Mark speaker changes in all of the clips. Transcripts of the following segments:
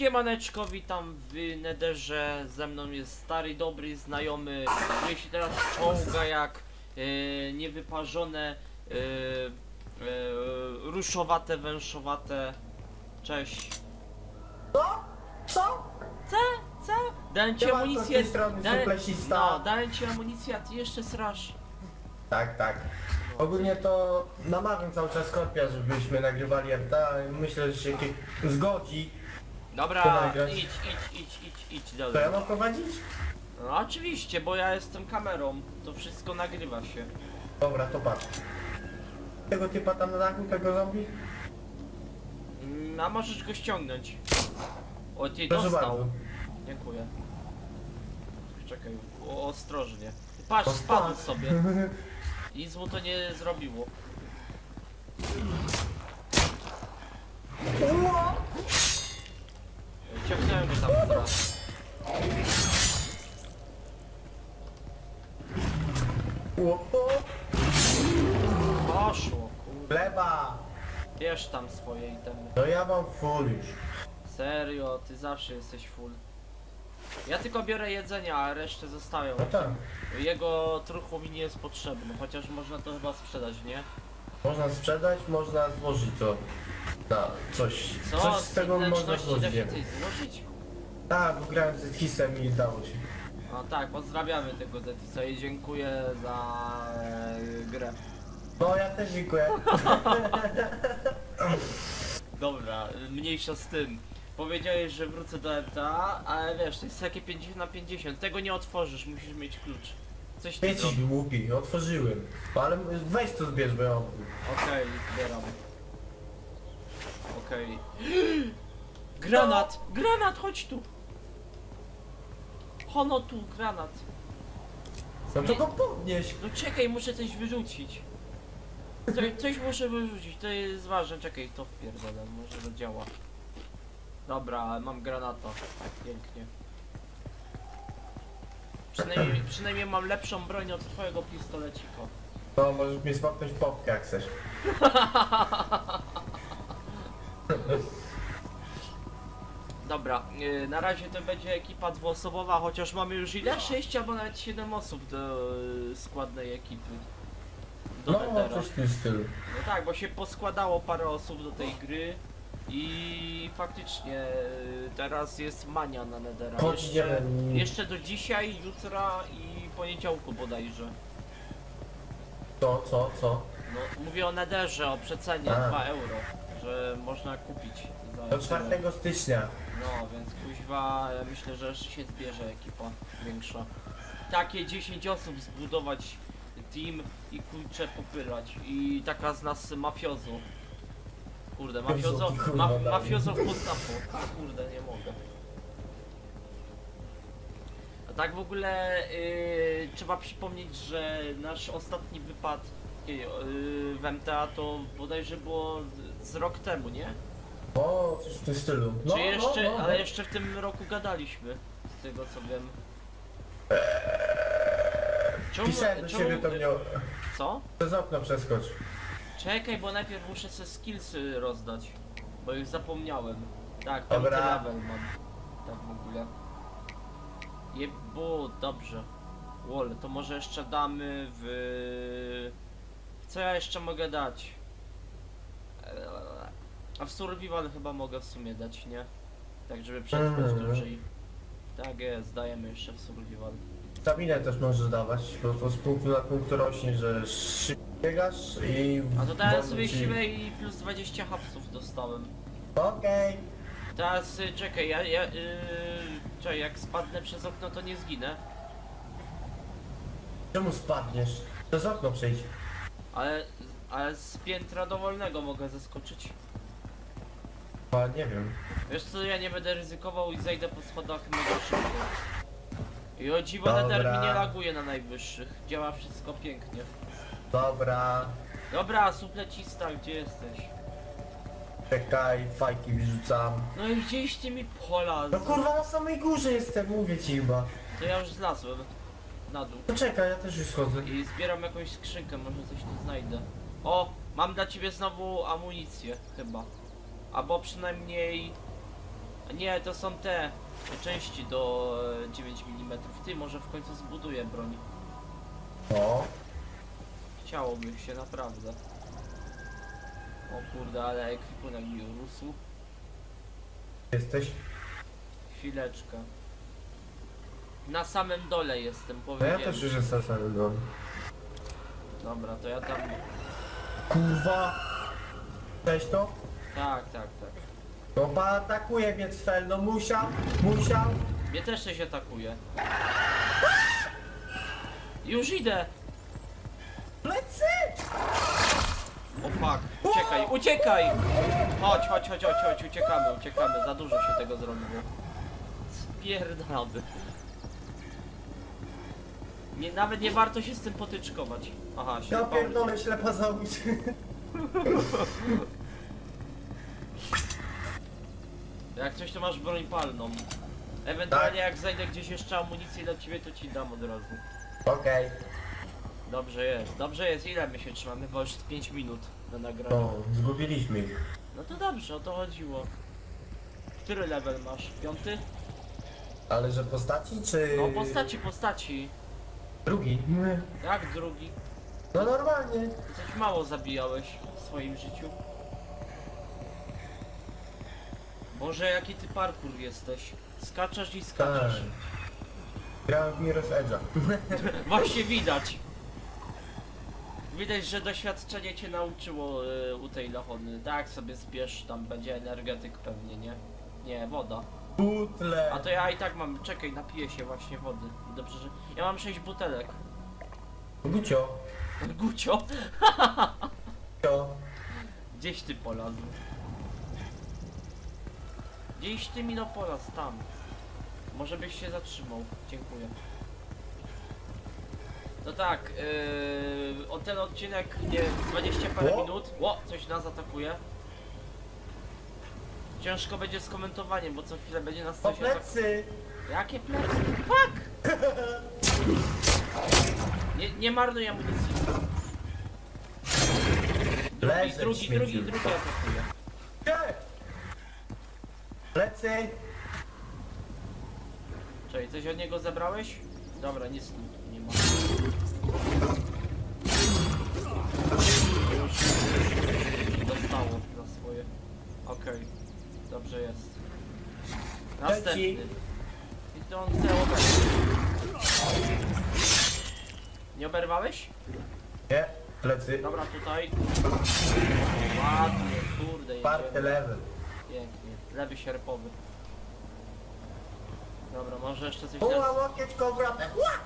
Speaker 1: Siemaneczko, witam w Netherze, ze mną jest stary, dobry znajomy, który się teraz czołga jak niewyparzone, ruszowate, węszowate. Cześć.
Speaker 2: Co?
Speaker 1: Co? Dałem ci amunicję, dałem ci amunicję, a ty jeszcze srasz.
Speaker 2: Tak. Ogólnie to namawiam cały czas Skorpia, żebyśmy nagrywali RTA. Myślę, że się zgodzi.
Speaker 1: Dobra, idź,
Speaker 2: To
Speaker 1: dobra.
Speaker 2: ja mam prowadzić?
Speaker 1: No oczywiście, bo ja jestem kamerą, to wszystko nagrywa się.
Speaker 2: Dobra, to patrz. Tego typa tam na dachu, tego zombie?
Speaker 1: A możesz go ściągnąć. O, ty
Speaker 2: Proszę
Speaker 1: dostał.
Speaker 2: bardzo.
Speaker 1: Dziękuję. Czekaj, ostrożnie. Patrz,
Speaker 2: To
Speaker 1: spadł
Speaker 2: spadł.
Speaker 1: sobie. Nic mu to nie zrobiło. Ciągnąłem go tam teraz. Poszło, kurde.
Speaker 2: Chleba!
Speaker 1: Bierz tam swoje itemy.
Speaker 2: No ja mam full już.
Speaker 1: Serio, ty zawsze jesteś full. Ja tylko biorę jedzenie, a resztę zostawiam.
Speaker 2: No tak.
Speaker 1: Jego truchło mi nie jest potrzebne, chociaż można to chyba sprzedać, nie?
Speaker 2: Można sprzedać, można złożyć to na coś. Coś z tego można złożyć.
Speaker 1: Da się coś złożyć?
Speaker 2: Tak, bo grałem z Hisem i dało się.
Speaker 1: No tak, pozdrawiamy tego Zetisa i dziękuję za grę.
Speaker 2: No ja też dziękuję.
Speaker 1: Dobra, mniejsza z tym. Powiedziałeś, że wrócę do RTA, ale wiesz, to jest takie 50/50. Tego nie otworzysz, musisz mieć klucz. Coś ty
Speaker 2: Jesteś
Speaker 1: zrobił.
Speaker 2: głupi, otworzyłem. Ale weź to zbierz, bo ja mam.
Speaker 1: Okej, zbieram. Okej. Granat! Granat, chodź tu! Hono tu, granat.
Speaker 2: No to go podnieś.
Speaker 1: No czekaj, muszę coś wyrzucić. Coś muszę wyrzucić, to jest ważne. Czekaj, to wpierdolę, może to działa. Dobra, mam granata. Pięknie. Przynajmniej mam lepszą broń od twojego pistolecika.
Speaker 2: No możesz mi smoknąć popkę jak chcesz.
Speaker 1: Dobra, na razie to będzie ekipa dwuosobowa, chociaż mamy już ile? 6 albo nawet 7 osób do składnej ekipy. Do
Speaker 2: No
Speaker 1: Nethera.
Speaker 2: coś w tym stylu.
Speaker 1: No tak, bo się poskładało parę osób do tej gry i faktycznie teraz jest mania na Nethera.
Speaker 2: Chodź, idziemy.
Speaker 1: Jeszcze do dzisiaj, jutra i poniedziałku bodajże.
Speaker 2: Co?
Speaker 1: No, mówię o Netherze, o przecenie
Speaker 2: A.
Speaker 1: 2 euro, że można kupić za
Speaker 2: Do
Speaker 1: tyle.
Speaker 2: 4 stycznia.
Speaker 1: No, więc kuźwa, ja myślę, że się zbierze ekipa większa. Takie 10 osób zbudować team i kurczę popylać. I taka z nas mafiozo. Kurde, mafiozo, mafiozo w postapu. Kurde, nie mogę. A tak w ogóle trzeba przypomnieć, że nasz ostatni wypad w MTA to bodajże było z rok temu, nie?
Speaker 2: O, coś w tym stylu. No,
Speaker 1: Czy jeszcze,
Speaker 2: no.
Speaker 1: ale jeszcze w tym roku gadaliśmy, z tego co wiem.
Speaker 2: Pisałem do siebie, to mnie...
Speaker 1: Co?
Speaker 2: Przez okno przeskocz.
Speaker 1: Czekaj, bo najpierw muszę sobie skillsy rozdać, bo już zapomniałem. Tak,
Speaker 2: Dobra.
Speaker 1: 5 level mam. Tak w ogóle. Jebo, dobrze. Wall, to może jeszcze damy w... Co ja jeszcze mogę dać? A w survival chyba mogę w sumie dać, nie? Tak, żeby przetrwać dłużej. Tak jest, dajemy jeszcze w survival.
Speaker 2: Staminę też możesz dawać, bo to z punktu na punkt rośnie, że szybko biegasz i...
Speaker 1: A to dałem
Speaker 2: wolno
Speaker 1: sobie
Speaker 2: ci-
Speaker 1: siłę i plus 20 hapsów dostałem.
Speaker 2: Okej.
Speaker 1: Teraz czekaj, czekaj, jak spadnę przez okno to nie zginę.
Speaker 2: Czemu spadniesz? Przez okno przejdź.
Speaker 1: Ale z piętra dowolnego mogę zeskoczyć.
Speaker 2: A nie wiem.
Speaker 1: Wiesz co, ja nie będę ryzykował i zejdę po schodach mega szybko. I o dziwo
Speaker 2: Dobra.
Speaker 1: Nether mi nie laguje na najwyższych. Działa wszystko pięknie.
Speaker 2: Dobra.
Speaker 1: Dobra, suplecista, gdzie jesteś?
Speaker 2: Czekaj, fajki wyrzucam.
Speaker 1: No i gdzieś ty mi pola.
Speaker 2: No kurwa, na samej górze jestem, mówię ci chyba.
Speaker 1: To ja już zlazłem na dół.
Speaker 2: Poczekaj, ja też już schodzę.
Speaker 1: I zbieram jakąś skrzynkę, może coś tu znajdę. O, mam dla ciebie znowu amunicję, chyba. Albo przynajmniej... Nie, to są te części do 9 mm. Ty, może w końcu zbuduję broń.
Speaker 2: No.
Speaker 1: Chciałoby się naprawdę. O kurde, ale ekwipunek mi urósł.
Speaker 2: Jesteś?
Speaker 1: Chwileczkę. Na samym dole jestem,
Speaker 2: No ja
Speaker 1: powiedziałem.
Speaker 2: też już jestem samym dom.
Speaker 1: Dobra, to ja tam...
Speaker 2: Kurwa! Cześć to?
Speaker 1: Tak, tak, tak.
Speaker 2: No pa atakuje mnie Cfel, no musiał.
Speaker 1: Mnie też coś atakuje. Już idę!
Speaker 2: Plecy!
Speaker 1: O fuck, uciekaj, uciekaj! Chodź, chodź, chodź, chodź, chodź, uciekamy, za dużo się tego zrobiło. Spierdalamy. Nie, nawet nie warto się z tym potyczkować. Aha, się
Speaker 2: Ja
Speaker 1: bałem.
Speaker 2: pierdolę, ślepa załóż.
Speaker 1: Jak coś to masz broń palną. Ewentualnie jak znajdę gdzieś jeszcze amunicję dla ciebie, to ci dam od razu.
Speaker 2: Okej.
Speaker 1: Dobrze jest, ile my się trzymamy? Bo już 5 minut na nagraniu.
Speaker 2: No, zgubiliśmy ich.
Speaker 1: No to dobrze, o to chodziło. Który level masz? 5?
Speaker 2: Ale że postaci czy...
Speaker 1: No postaci.
Speaker 2: Drugi.
Speaker 1: Jak drugi?
Speaker 2: No normalnie.
Speaker 1: Ty coś mało zabijałeś w swoim życiu. Boże, jaki ty parkour jesteś. Skaczesz i skaczesz.
Speaker 2: Tak. Grałem w Mirror's Edge'a.
Speaker 1: Właśnie widać. Widać, że doświadczenie cię nauczyło u tej lachony. Tak sobie zbierz, tam będzie energetyk pewnie, nie? Nie, woda.
Speaker 2: Butle.
Speaker 1: A to ja i tak mam, czekaj, napiję się właśnie wody. Dobrze, że... Ja mam 6 butelek.
Speaker 2: Gucio.
Speaker 1: Gucio,
Speaker 2: Gucio.
Speaker 1: gdzieś ty polazł. Gdzieś ty mi no polazł, tam. Może byś się zatrzymał, dziękuję. No tak, o ten odcinek, nie wiem, 20 parę
Speaker 2: O!
Speaker 1: minut. O, coś nas atakuje. Ciężko będzie z komentowaniem, bo co chwilę będzie nas
Speaker 2: O
Speaker 1: coś atakować.
Speaker 2: plecy.
Speaker 1: Jakie plecy? Fuck! Nie marnuj amunicji.
Speaker 2: Leżeć,
Speaker 1: Drugi
Speaker 2: śmieciu.
Speaker 1: atakuje.
Speaker 2: Nie. Plecy.
Speaker 1: Czekaj, coś od niego zabrałeś? Dobra, nic tu nie ma. Już dostało za swoje. Okej, dobrze jest. Następny.
Speaker 2: Trzeci.
Speaker 1: I to on chce oberwać. Nie oberwałeś?
Speaker 2: Nie. Plecy.
Speaker 1: Dobra, tutaj. Ładnie, kurde,
Speaker 2: Party
Speaker 1: jedziemy.
Speaker 2: level.
Speaker 1: Pięknie, lewy sierpowy. Dobra, może jeszcze coś
Speaker 2: Uła, łokieć, kowratek.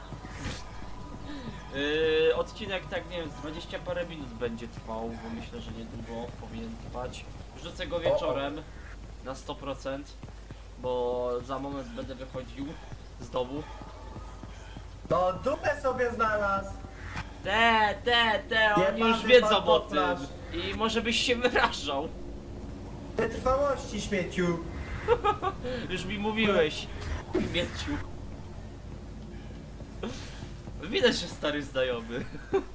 Speaker 1: odcinek tak nie wiem, z 20 parę minut będzie trwał, bo myślę, że niedługo powinien trwać. Wrzucę go wieczorem na 100%, bo za moment będę wychodził z domu.
Speaker 2: No dupę sobie znalazł.
Speaker 1: Oni już
Speaker 2: Jebany
Speaker 1: wiedzą o tym.
Speaker 2: pantoflarz.
Speaker 1: I może byś się wyrażał.
Speaker 2: Wytrwałości, śmieciu.
Speaker 1: Już mi mówiłeś, śmieciu. Widać, że stary znajomy.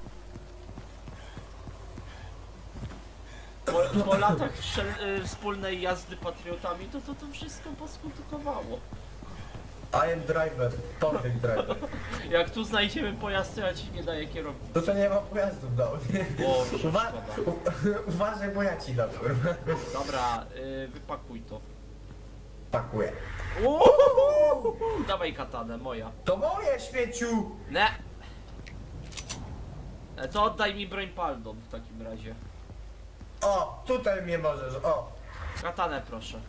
Speaker 1: Po latach wspólnej jazdy patriotami to wszystko poskutkowało.
Speaker 2: I am driver. Tomek driver.
Speaker 1: Jak tu znajdziemy pojazd, to ja ci nie daję kierowcy.
Speaker 2: To nie ma pojazdów dał.
Speaker 1: Boże, szkoda.
Speaker 2: Uważaj, bo ja ci dam, kurwa.
Speaker 1: Dobra, wypakuj to.
Speaker 2: Pakuję.
Speaker 1: Dawaj katanę, moja.
Speaker 2: To moje, śmieciu!
Speaker 1: Ne! To oddaj mi broń palną w takim razie.
Speaker 2: O, tutaj mnie możesz, o.
Speaker 1: Katanę proszę.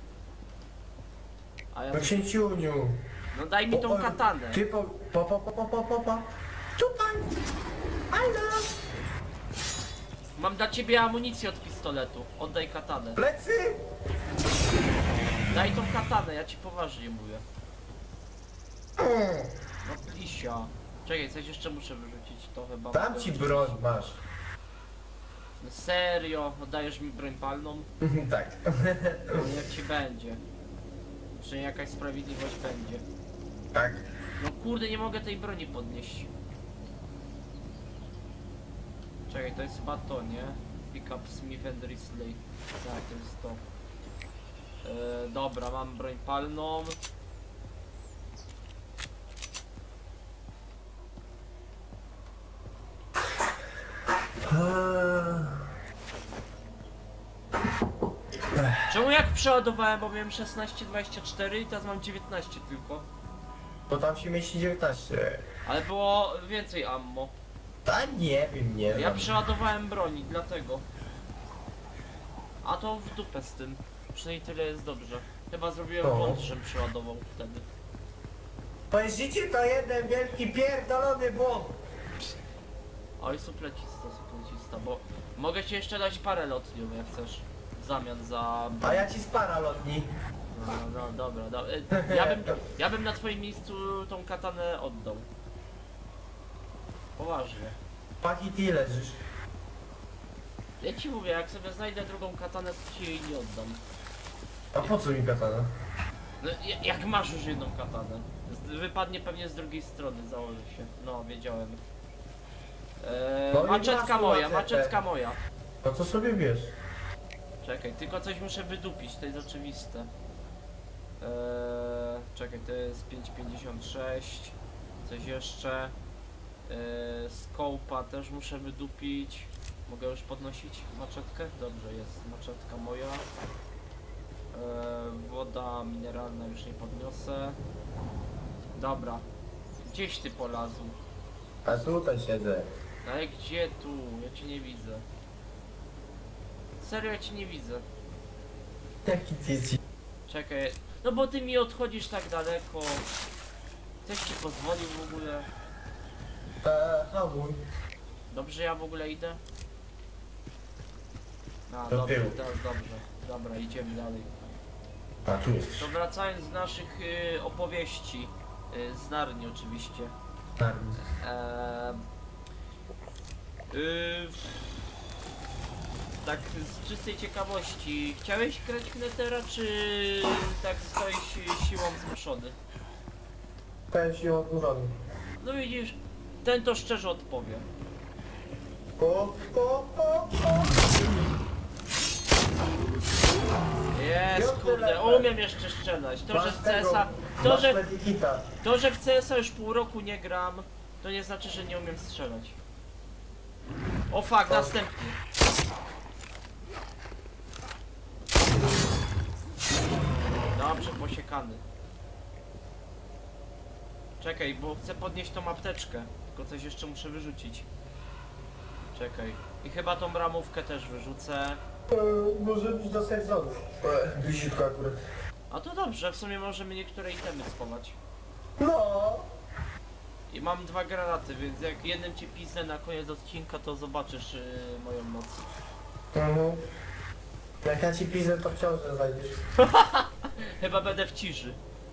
Speaker 1: A ja...
Speaker 2: No księciuniu.
Speaker 1: No daj mi tą
Speaker 2: O,
Speaker 1: katanę.
Speaker 2: Ty po. Tutaj. Halo.
Speaker 1: Mam dla ciebie amunicję od pistoletu. Oddaj katanę.
Speaker 2: Plecy.
Speaker 1: Daj tą katanę, ja ci poważnie mówię. No plisia. Czekaj, coś jeszcze muszę wyrzucić, to chyba...
Speaker 2: Dam
Speaker 1: mogę
Speaker 2: ci
Speaker 1: wyrzucić.
Speaker 2: broń, masz.
Speaker 1: No serio, oddajesz mi broń palną?
Speaker 2: Tak.
Speaker 1: No jak ci będzie. Czy jakaś sprawiedliwość będzie.
Speaker 2: Tak.
Speaker 1: No kurde, nie mogę tej broni podnieść. Czekaj, to jest chyba to, nie? Pick up Smith and Risley. Tak, to jest to. Dobra, mam broń palną. Czemu jak przeładowałem, bo miałem 16,24 i teraz mam 19 tylko.
Speaker 2: Bo tam się mieści 19.
Speaker 1: Ale było więcej ammo.
Speaker 2: A nie wiem, nie
Speaker 1: Ja
Speaker 2: wiem.
Speaker 1: przeładowałem broni, dlatego. A to w dupę z tym. Przynajmniej tyle jest dobrze. Chyba zrobiłem
Speaker 2: O.
Speaker 1: błąd, żem przeładował wtedy.
Speaker 2: Moje życie to jeden wielki pierdolony błąd.
Speaker 1: Oj, suplecista, bo mogę ci jeszcze dać parę lotniów, jak chcesz. W zamian za...
Speaker 2: A ja ci spara lotni.
Speaker 1: No, dobra. Ja bym na twoim miejscu tą katanę oddał. Poważnie.
Speaker 2: Paki ty leżysz.
Speaker 1: Ja ci mówię, jak sobie znajdę drugą katanę, to ci jej nie oddam.
Speaker 2: A po co mi katana?
Speaker 1: No, jak masz już jedną katanę? Wypadnie pewnie z drugiej strony, założę się. No, wiedziałem.
Speaker 2: No i
Speaker 1: Maczetka
Speaker 2: masz
Speaker 1: moja,
Speaker 2: maczetę.
Speaker 1: maczetka moja.
Speaker 2: No to sobie bierz.
Speaker 1: Czekaj, tylko coś muszę wydupić, to jest oczywiste. Czekaj, to jest 5,56. Coś jeszcze. Skołpa też muszę wydupić. Mogę już podnosić maczetkę? Dobrze, jest maczetka moja. Woda mineralna już nie podniosę. Dobra. Gdzieś ty polazł?
Speaker 2: A tutaj siedzę.
Speaker 1: Ale gdzie tu? Ja cię nie widzę. Serio, ja cię nie widzę.
Speaker 2: Jaki ty jesteś?
Speaker 1: Czekaj. No bo ty mi odchodzisz tak daleko. Ktoś ci pozwolił w ogóle?
Speaker 2: Hamuj.
Speaker 1: Dobrze ja w ogóle idę? A,
Speaker 2: Do
Speaker 1: dobrze,
Speaker 2: tyłu.
Speaker 1: teraz dobrze. Dobra, idziemy dalej.
Speaker 2: A tu jesteś.
Speaker 1: To wracając z naszych opowieści. Z Narni oczywiście. Tak z czystej ciekawości, chciałeś grać w Netera, czy tak zostałeś siłą zmuszony?
Speaker 2: Powiem się odmówiony.
Speaker 1: No widzisz, ten to szczerze odpowie.
Speaker 2: O.
Speaker 1: Jest,
Speaker 2: Piąty
Speaker 1: kurde,
Speaker 2: level.
Speaker 1: umiem jeszcze strzelać. To, że
Speaker 2: Masz
Speaker 1: w
Speaker 2: tego,
Speaker 1: CS-a,
Speaker 2: masz medikita.
Speaker 1: to, że w CS-a już pół roku nie gram, to nie znaczy, że nie umiem strzelać. O fuck, następny. Dobrze, posiekany. Czekaj, bo chcę podnieść tą apteczkę. Tylko coś jeszcze muszę wyrzucić. Czekaj. I chyba tą ramówkę też wyrzucę.
Speaker 2: Może być do sezonu. Guzitko akurat.
Speaker 1: A to dobrze, w sumie możemy niektóre itemy schować.
Speaker 2: No.
Speaker 1: I mam 2 granaty, więc jak jednym cię pisnę na koniec odcinka, to zobaczysz moją moc.
Speaker 2: Mhm. Jak ja ci piszę, to wciąż znajdziesz.
Speaker 1: Chyba będę w ciszy.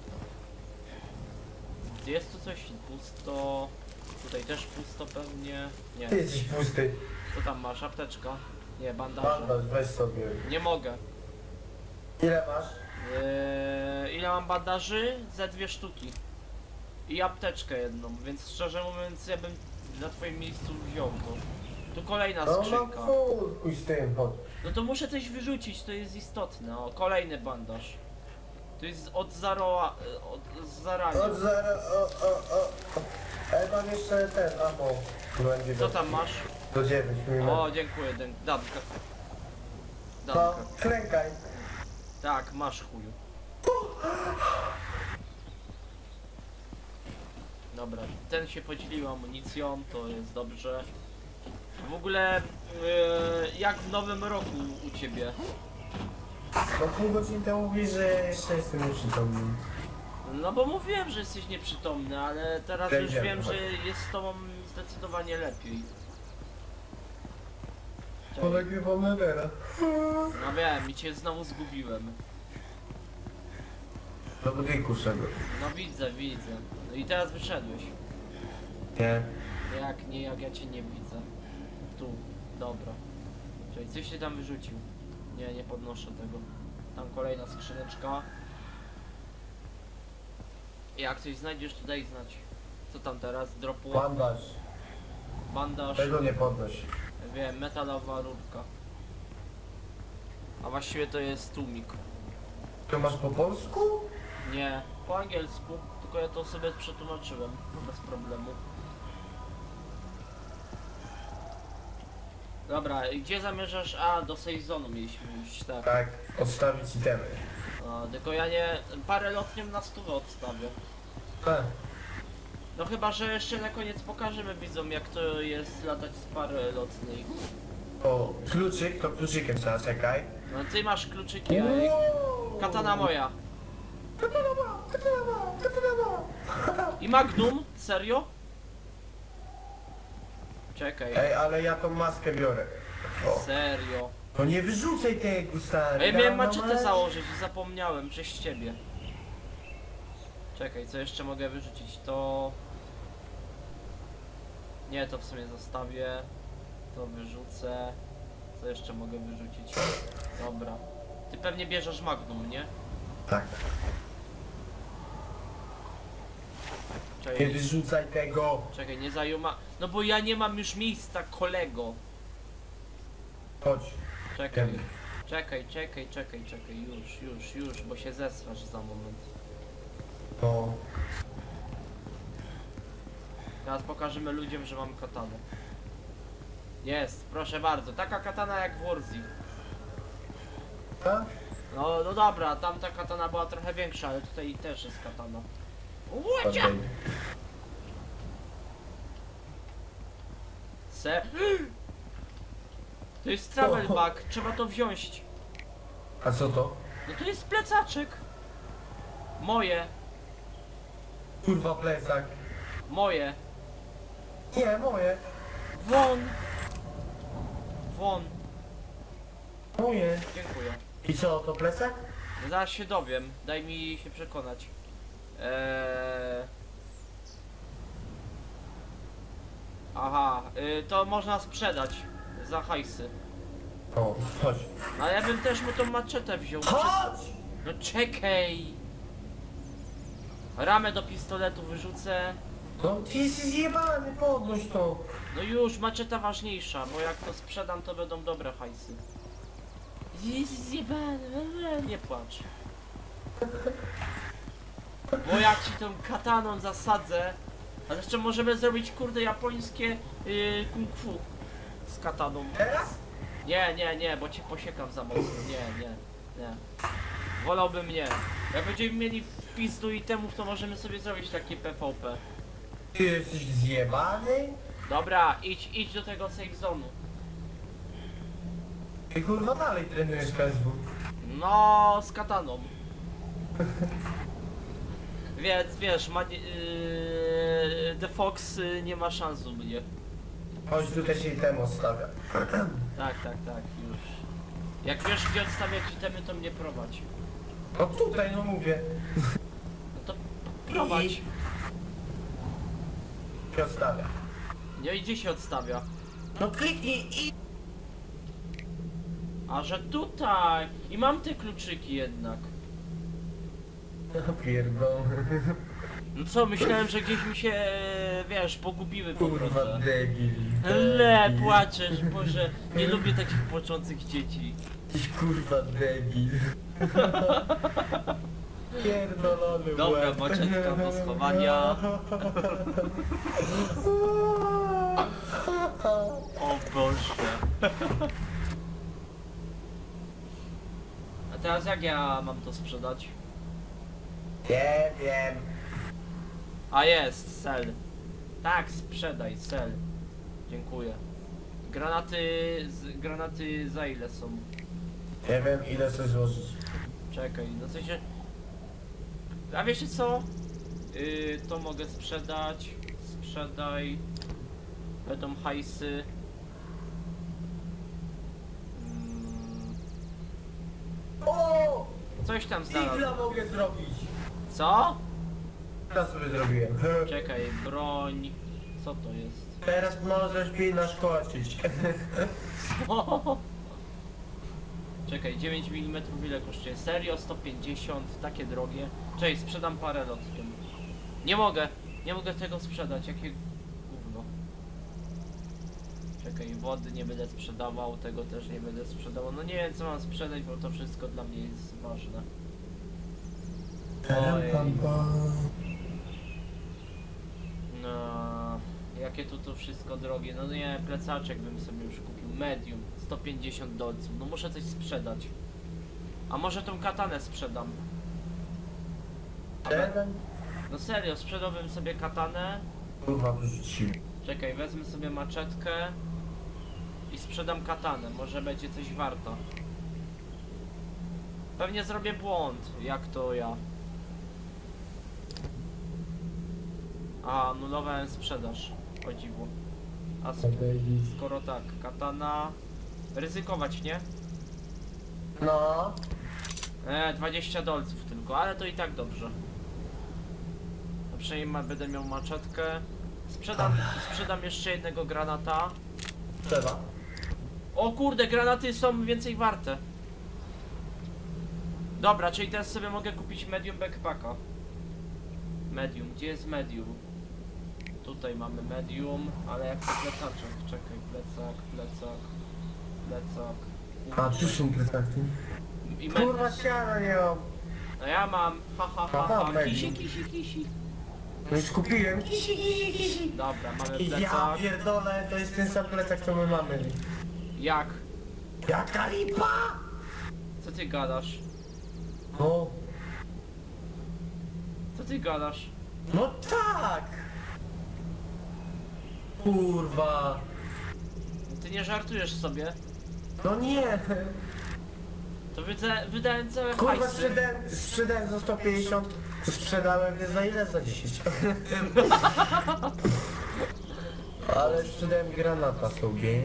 Speaker 1: Jest tu coś pusto. Tutaj też pusto pewnie. Nie.
Speaker 2: Ty jesteś pusty.
Speaker 1: Co tam masz? Apteczka? Nie, bandaże.
Speaker 2: Bandaż, weź sobie.
Speaker 1: Nie mogę.
Speaker 2: Ile masz?
Speaker 1: Ile mam bandaży? Ze 2 sztuki. I apteczkę jedną, więc szczerze mówiąc ja bym na twoim miejscu wziął to. Tu kolejna
Speaker 2: No mam
Speaker 1: skrzynka.
Speaker 2: full, pójdź z tym, chodź.
Speaker 1: No to muszę coś wyrzucić, to jest istotne. O, kolejny bandaż. To jest od zaroa... od zarania.
Speaker 2: Od zera, o. Ale mam jeszcze ten, ammo. Będzie
Speaker 1: Co tam masz?
Speaker 2: Do 9 mm.
Speaker 1: O, dziękuję, Danka.
Speaker 2: No,
Speaker 1: Danka.
Speaker 2: klękaj.
Speaker 1: Tak, masz chuju. Dobra, ten się podzielił amunicją, to jest dobrze. W ogóle, jak w nowym roku u ciebie?
Speaker 2: No pół godziny temu mówisz, że jeszcze jestem nieprzytomny.
Speaker 1: No bo mówiłem, że jesteś nieprzytomny, ale teraz już
Speaker 2: Będziemy,
Speaker 1: wiem,
Speaker 2: chodź.
Speaker 1: że jest z tobą zdecydowanie lepiej. Cześć.
Speaker 2: Ponagrywam Nevera.
Speaker 1: No wiem, i cię znowu zgubiłem.
Speaker 2: Do budynku szedłem.
Speaker 1: No widzę. No i teraz wyszedłeś.
Speaker 2: Nie.
Speaker 1: Jak nie, jak ja cię nie widzę. Tu, dobra. Czyli coś się tam wyrzucił. Nie podnoszę tego. Tam kolejna skrzyneczka. Jak coś znajdziesz, to daj znać. Co tam teraz? Dropło?
Speaker 2: Bandaż.
Speaker 1: Bandaż.
Speaker 2: Tego nie podnoś.
Speaker 1: Wiem, metalowa rurka. A właściwie to jest tłumik.
Speaker 2: To masz po polsku?
Speaker 1: Nie, po angielsku, tylko ja to sobie przetłumaczyłem bez problemu. Dobra, i gdzie zamierzasz? A, do sezonu mieliśmy iść, tak.
Speaker 2: Tak, odstawić itemy.
Speaker 1: A, tylko ja nie... parę lotnią na 100 odstawię.
Speaker 2: Tak.
Speaker 1: No chyba, że jeszcze na koniec pokażemy widzom, jak to jest latać z pary lotnej.
Speaker 2: O, kluczyk, to kluczykiem trzeba, czekaj.
Speaker 1: No ty masz kluczyki, a jak... Katana moja.
Speaker 2: Katana ma, katana ma, katana ma.
Speaker 1: I Magnum? Serio? Czekaj.
Speaker 2: Ej, ale ja tą maskę biorę. O.
Speaker 1: Serio.
Speaker 2: No nie wyrzucaj tego, stary.
Speaker 1: Ej, miałem
Speaker 2: Dawno
Speaker 1: maczetę
Speaker 2: masz.
Speaker 1: założyć i zapomniałem, przez ciebie. Czekaj, co jeszcze mogę wyrzucić? To... Nie, to w sumie zostawię. To wyrzucę. Co jeszcze mogę wyrzucić? Dobra. Ty pewnie bierzesz Magnum, nie?
Speaker 2: Tak. Nie
Speaker 1: Czekaj,
Speaker 2: wyrzucaj tego.
Speaker 1: czekaj, nie zajuma... No bo ja nie mam już miejsca, kolego.
Speaker 2: Chodź.
Speaker 1: Czekaj.
Speaker 2: Wiem.
Speaker 1: Czekaj, już, bo się zesrasz za moment.
Speaker 2: No.
Speaker 1: Teraz pokażemy ludziom, że mam katanę. Jest, proszę bardzo, taka katana jak w Warzy.
Speaker 2: Tak?
Speaker 1: No dobra, tamta katana była trochę większa, ale tutaj też jest katana. Łocia!
Speaker 2: Okej.
Speaker 1: Se... To jest travel bag, trzeba to wziąć.
Speaker 2: A co to?
Speaker 1: No to jest plecaczek. Moje,
Speaker 2: Kurwa plecak.
Speaker 1: moje.
Speaker 2: Nie, moje.
Speaker 1: Won. Won.
Speaker 2: Moje.
Speaker 1: Dziękuję.
Speaker 2: I co, to plecak?
Speaker 1: Zaraz się dowiem, daj mi się przekonać. Aha, to można sprzedać za hajsy.
Speaker 2: O, chodź.
Speaker 1: Ale ja bym też mu tą maczetę wziął.
Speaker 2: Chodź!
Speaker 1: No czekaj! Ramę do pistoletu wyrzucę.
Speaker 2: No ty jesteś zjebany, podnoś to.
Speaker 1: No już, maczeta ważniejsza, bo jak to sprzedam, to będą dobre hajsy. Jest zjebany, nie płacz. Bo jak ci tą kataną zasadzę, a jeszcze możemy zrobić kurde japońskie kung fu z kataną.
Speaker 2: Teraz?
Speaker 1: Nie, bo cię posiekam za mocno, nie. Wolałbym nie. Jak będziemy mieli w pizdu itemów, to możemy sobie zrobić takie PvP.
Speaker 2: Ty jesteś zjebany?
Speaker 1: Dobra, idź do tego safe zone'u.
Speaker 2: Ty kurwa dalej trenujesz KSW.
Speaker 1: No, z kataną. Więc wiesz, The Fox nie ma szans u mnie.
Speaker 2: Chodź, tutaj się temu odstawia.
Speaker 1: Tak, już. Jak wiesz gdzie odstawiać itemy, to mnie prowadź.
Speaker 2: No tutaj, no mówię.
Speaker 1: No to prowadź.
Speaker 2: Się odstawia.
Speaker 1: Nie, gdzie się odstawia?
Speaker 2: No kliknij i...
Speaker 1: A że tutaj! I mam te kluczyki jednak.
Speaker 2: No pierdolę.
Speaker 1: No co, myślałem, że gdzieś mi się, wiesz, pogubiły po
Speaker 2: Kurwa
Speaker 1: drodze.
Speaker 2: debil.
Speaker 1: Le, płaczesz, Boże, nie lubię takich płaczących dzieci.
Speaker 2: Tyś kurwa debil. Pierdolony
Speaker 1: Dobra,
Speaker 2: łeb.
Speaker 1: maczetka do schowania. O Boże. A teraz jak ja mam to sprzedać?
Speaker 2: Nie wiem.
Speaker 1: A jest, sell. Tak, sprzedaj, sell. Dziękuję. Granaty za ile są?
Speaker 2: Nie wiem ile chcesz złożyć.
Speaker 1: Czekaj, no coś się... A wiecie co? To mogę sprzedać. Sprzedaj. Będą hajsy.
Speaker 2: O!
Speaker 1: Coś tam znalazłem.
Speaker 2: Igla mogę zrobić.
Speaker 1: Co?
Speaker 2: Ja sobie zrobiłem.
Speaker 1: Czekaj, broń. Co to jest?
Speaker 2: Teraz możesz mi naszkodzić.
Speaker 1: Czekaj, 9 mm ile kosztuje? Serio? 150? Takie drogie? Czekaj, sprzedam parę lotkiem. Nie mogę tego sprzedać, jakie gówno. Czekaj, wody nie będę sprzedawał, tego też nie będę sprzedawał. No nie wiem co mam sprzedać, bo to wszystko dla mnie jest ważne. Ojej. No, jakie tu wszystko drogie. No nie, plecaczek bym sobie już kupił. Medium, 150 dolców. No muszę coś sprzedać. A może tą katanę sprzedam? No serio, sprzedałbym sobie katanę.
Speaker 2: Kurwa, wyrzucił.
Speaker 1: Czekaj, wezmę sobie maczetkę i sprzedam katanę. Może będzie coś warto. Pewnie zrobię błąd, jak to ja. A, anulowałem sprzedaż. O dziwo. A skoro tak, katana... Ryzykować, nie?
Speaker 2: No.
Speaker 1: 20 dolców tylko, ale to i tak dobrze. A przynajmniej będę miał maczetkę. Sprzedam jeszcze jednego granata.
Speaker 2: Trzeba.
Speaker 1: O kurde, granaty są więcej warte. Dobra, czyli teraz sobie mogę kupić medium backpacka. Medium, gdzie jest medium? Tutaj mamy medium, ale jak to plecaczek? Czekaj, plecak.
Speaker 2: A, tu są plecaki.
Speaker 1: I
Speaker 2: Kurwa, siana nie mam.
Speaker 1: No ja mam,
Speaker 2: Aha, medium.
Speaker 1: kisi.
Speaker 2: No już kupiłem.
Speaker 1: Dobra, mamy
Speaker 2: Ja
Speaker 1: plecak.
Speaker 2: pierdolę, to jest ten sam plecak, co my mamy.
Speaker 1: Jak?
Speaker 2: Jaka lipa!
Speaker 1: Co ty gadasz?
Speaker 2: No.
Speaker 1: Co ty gadasz?
Speaker 2: No tak! Kurwa.
Speaker 1: Ty nie żartujesz sobie?
Speaker 2: No nie.
Speaker 1: To wydałem całe
Speaker 2: Kurwa,
Speaker 1: hajsy.
Speaker 2: sprzedałem za 150, sprzedałem nie za ile? Za 10. Ale sprzedałem granata sobie.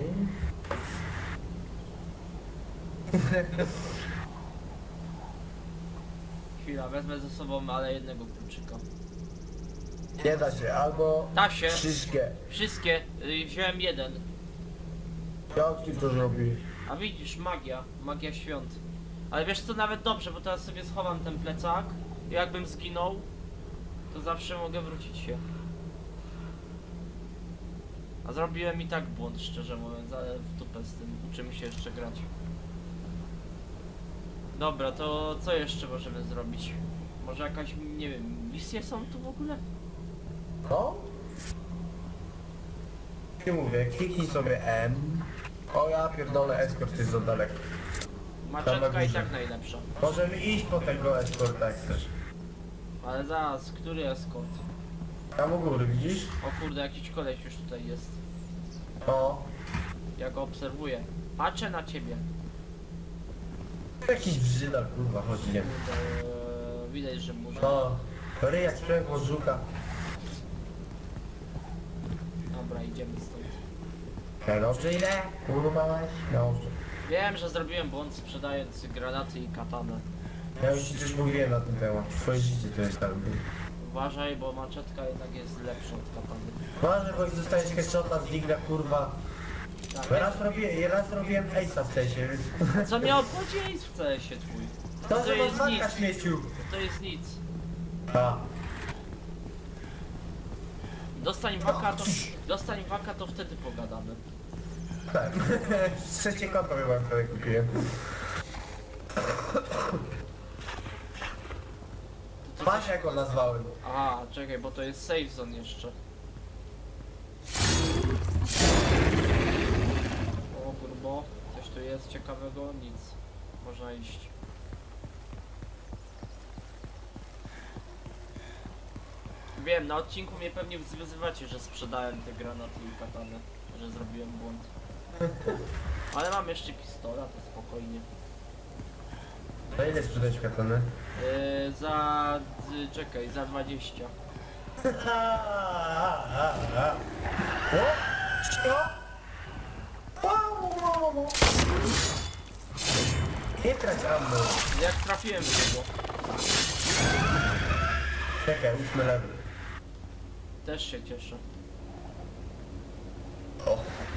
Speaker 1: Chwila, wezmę ze sobą, ale jednego kluczyka.
Speaker 2: Nie da się, albo
Speaker 1: Da się.
Speaker 2: wszystkie.
Speaker 1: Wziąłem jeden.
Speaker 2: Jak ty to zrobisz?
Speaker 1: A widzisz, magia świąt. Ale wiesz co, nawet dobrze, bo teraz sobie schowam ten plecak. I jakbym zginął, to zawsze mogę wrócić się. A zrobiłem i tak błąd, szczerze mówiąc, ale w dupę z tym. Uczymy się jeszcze grać. Dobra, to co jeszcze możemy zrobić? Może jakaś, nie wiem, misje są tu w ogóle?
Speaker 2: No? Nie mówię, kliknij sobie M. O ja pierdolę, eskort jest za daleko.
Speaker 1: Maczetka i tak najlepsza.
Speaker 2: Możemy iść po tego eskorta jak chcesz.
Speaker 1: Ale zaraz, który escort?
Speaker 2: Tam u góry, widzisz?
Speaker 1: O kurde, jakiś koleś już tutaj jest.
Speaker 2: O.
Speaker 1: Ja go obserwuję. Patrzę na ciebie.
Speaker 2: Jakiś brzyda, kurwa, chodzi, nie wiem.
Speaker 1: Widać, że może.
Speaker 2: No. Ryja sprzęgło z żuka.
Speaker 1: Dobra, idziemy stąd.
Speaker 2: Dobrze ile? Kurwa, dobrze.
Speaker 1: Wiem, że zrobiłem błąd sprzedając granaty i katanę.
Speaker 2: Ja już ci coś mówiłem na ten temat. Twoje życie to jest tak.
Speaker 1: Uważaj, bo maczetka jednak jest lepsza od katany.
Speaker 2: Ważne, bo dostajesz headshota z digla, kurwa.
Speaker 1: Tak,
Speaker 2: Raz robiłem ace'a w sensie, więc...
Speaker 1: co mnie obchodzi jest w CS-ie twój?
Speaker 2: To
Speaker 1: jest
Speaker 2: masz
Speaker 1: nic.
Speaker 2: walka, śmieciu.
Speaker 1: To jest nic.
Speaker 2: A.
Speaker 1: Dostań waka, to wtedy pogadamy.
Speaker 2: Tak. Trzecie konto chyba wtedy kupiłem. Patrz jak go nazwałem.
Speaker 1: Aha, czekaj, bo to jest safe zone jeszcze. O kurbo, coś tu jest ciekawego? Nic. Można iść. Wiem, na odcinku mnie pewnie wyzywacie, że sprzedałem te granaty i katany, że zrobiłem błąd. Ale mam jeszcze pistola, to spokojnie.
Speaker 2: Za ile sprzedać katanę?
Speaker 1: Czekaj, za 20.
Speaker 2: O! Co? Nie trać ammo.
Speaker 1: Jak trafiłem w niego.
Speaker 2: Czekaj, 8 level.
Speaker 1: Też się cieszę.
Speaker 2: O.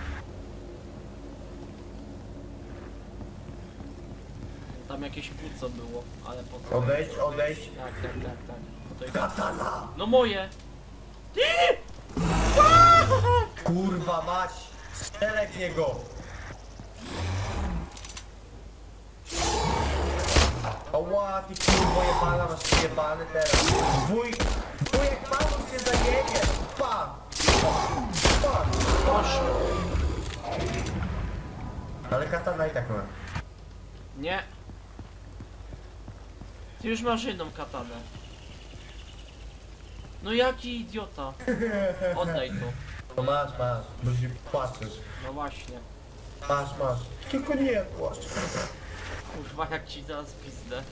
Speaker 1: Tam jakieś płuco było, ale po co?
Speaker 2: Odejdź.
Speaker 1: Tak. Tutaj...
Speaker 2: Katana!
Speaker 1: No moje!
Speaker 2: Kurwa mać! Strzelę w niego! Oła, ty kurwo jebana, masz przejebany teraz. Wujek Paweł cię zajebie. Pa! Pa!
Speaker 1: Poszło.
Speaker 2: Ale katana i tak ma.
Speaker 1: Nie. Ty już masz jedną katanę. No jaki idiota. Oddaj to.
Speaker 2: No masz, bo się płaczesz.
Speaker 1: No właśnie.
Speaker 2: Masz. Tylko nie płacz.
Speaker 1: Kurwa jak ci zaraz pizdę.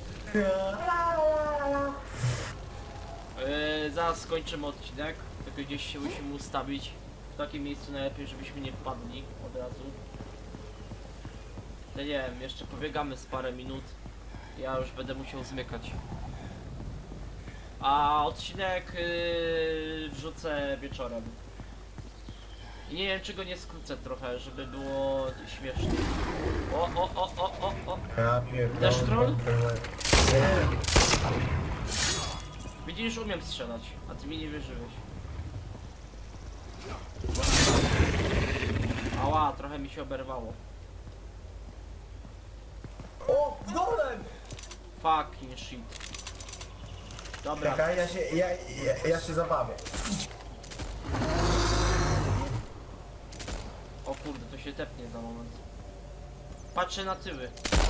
Speaker 1: Zaraz skończymy odcinek. Tylko gdzieś się musimy ustawić. W takim miejscu najlepiej, żebyśmy nie wpadli od razu. Ja nie wiem, jeszcze pobiegamy z parę minut. Ja już będę musiał zmykać. A odcinek wrzucę wieczorem. I nie wiem czy go nie skrócę trochę, żeby było śmiesznie. O.
Speaker 2: Ja pierdolę.
Speaker 1: Dasz troll?
Speaker 2: Nie.
Speaker 1: Widzisz, umiem strzelać, a ty mi nie wierzyłeś. Ała, trochę mi się oberwało.
Speaker 2: O, golem!
Speaker 1: Fucking shit. Dobra,
Speaker 2: Czekaj, ja się zabawię.
Speaker 1: o kurde, to się tepnie za moment. Patrzę na tyły.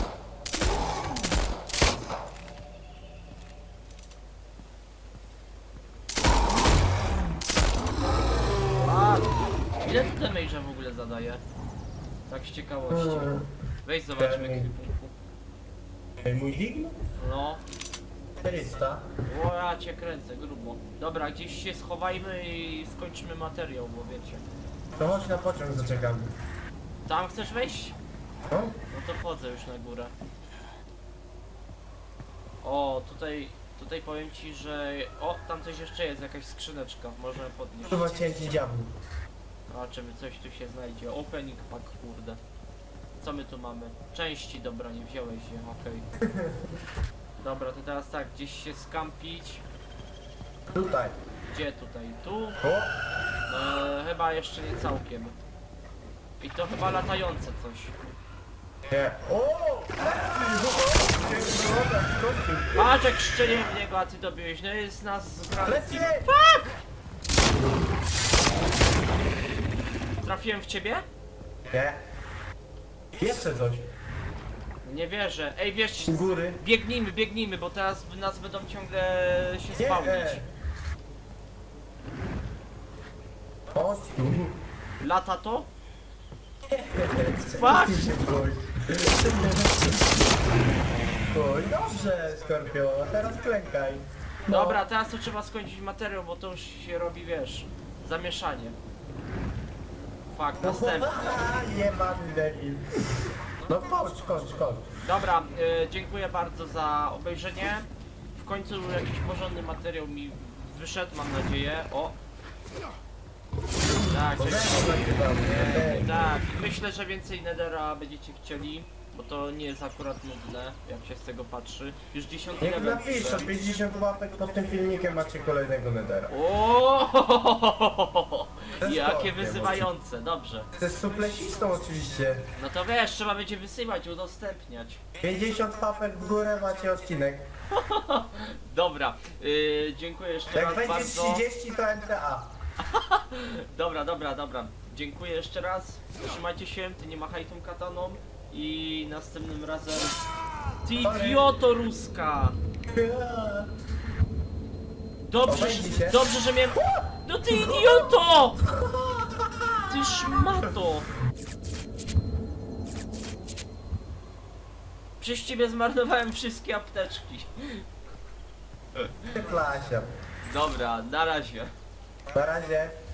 Speaker 1: A, ile to damage'a w ogóle zadaje? Tak z ciekawości. Weź zobaczmy ekwipunku.
Speaker 2: Ej, mój dign?
Speaker 1: No,
Speaker 2: 400.
Speaker 1: o ja cię kręcę, grubo. Dobra, gdzieś się schowajmy i skończymy materiał, bo wiecie.
Speaker 2: To chodź na pociąg, zaczekamy.
Speaker 1: Tam chcesz wejść?
Speaker 2: No?
Speaker 1: No to wchodzę już na górę. O, tutaj powiem ci, że... O, tam coś jeszcze jest, jakaś skrzyneczka, możemy podnieść.
Speaker 2: Chyba cięci diabłu.
Speaker 1: Zobaczymy, coś tu się znajdzie. Opening pack, kurde. Co my tu mamy? Części, dobra, nie wziąłeś je, okej. Dobra, to teraz tak, gdzieś się skampić.
Speaker 2: Tutaj.
Speaker 1: Gdzie tutaj? Tu?
Speaker 2: O!
Speaker 1: Chyba jeszcze nie całkiem. I to chyba latające coś.
Speaker 2: Nie. O!
Speaker 1: Patrz jak szczeliłem w niego, a ty dobiłeś. No jest nas zgrany.
Speaker 2: Plecy!
Speaker 1: Trafiłem w ciebie?
Speaker 2: Nie. Jeszcze coś.
Speaker 1: Nie wierzę. Ej, wiesz,
Speaker 2: U góry.
Speaker 1: biegnijmy, bo teraz nas będą ciągle się
Speaker 2: Nie.
Speaker 1: spawnić.
Speaker 2: Chodź tu.
Speaker 1: Lata to?
Speaker 2: Fuck! się boi. Oj, dobrze, Skorpio, a teraz klękaj. No.
Speaker 1: Dobra, teraz to trzeba skończyć materiał, bo to już się robi, wiesz, zamieszanie. Fuck, następny.
Speaker 2: Jebany debil. No kończ.
Speaker 1: Dobra, dziękuję bardzo za obejrzenie. W końcu jakiś porządny materiał mi wyszedł, mam nadzieję. O! Tak,
Speaker 2: Bo nagrywamy.
Speaker 1: tak. Myślę, że więcej Nethera będziecie chcieli, bo to nie jest akurat nudne, jak się z tego patrzy. Już 10
Speaker 2: Niech
Speaker 1: level
Speaker 2: napiszą,
Speaker 1: piszę.
Speaker 2: 50 łapek pod tym filmikiem macie kolejnego Nethera.
Speaker 1: O! Jakie
Speaker 2: Spokojnie,
Speaker 1: wyzywające, dobrze.
Speaker 2: To jest suplesistą oczywiście.
Speaker 1: No to wiesz, trzeba będzie wysyłać, udostępniać.
Speaker 2: 50 łapek w górę macie odcinek.
Speaker 1: Dobra, dziękuję jeszcze
Speaker 2: Jak
Speaker 1: raz
Speaker 2: będzie
Speaker 1: bardzo.
Speaker 2: 30 to MTA.
Speaker 1: Dobra. Dziękuję jeszcze raz. Trzymajcie się, ty nie machaj tą kataną. I następnym razem... Ty idioto ruska!
Speaker 2: Obejdzie się.
Speaker 1: Dobrze, że miałem... No ty idioto! Ty szmato! Przez ciebie zmarnowałem wszystkie apteczki.
Speaker 2: Plasia.
Speaker 1: Dobra, na razie.
Speaker 2: Na razie.